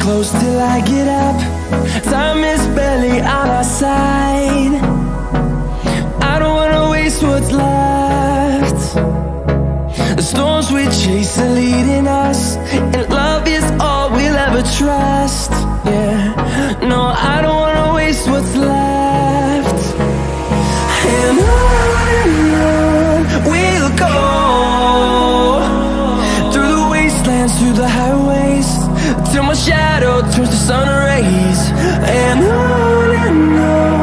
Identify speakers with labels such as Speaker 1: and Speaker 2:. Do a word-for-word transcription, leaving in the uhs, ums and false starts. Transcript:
Speaker 1: close till I get up. Time is barely on our side. I don't wanna waste what's left. The storms we chase are leading us, and love is all we'll ever trust. Yeah, no, I don't wanna waste what's left. And on and on we'll go, through the wastelands, through the highways, till my shadow turns to sun rays. And on and on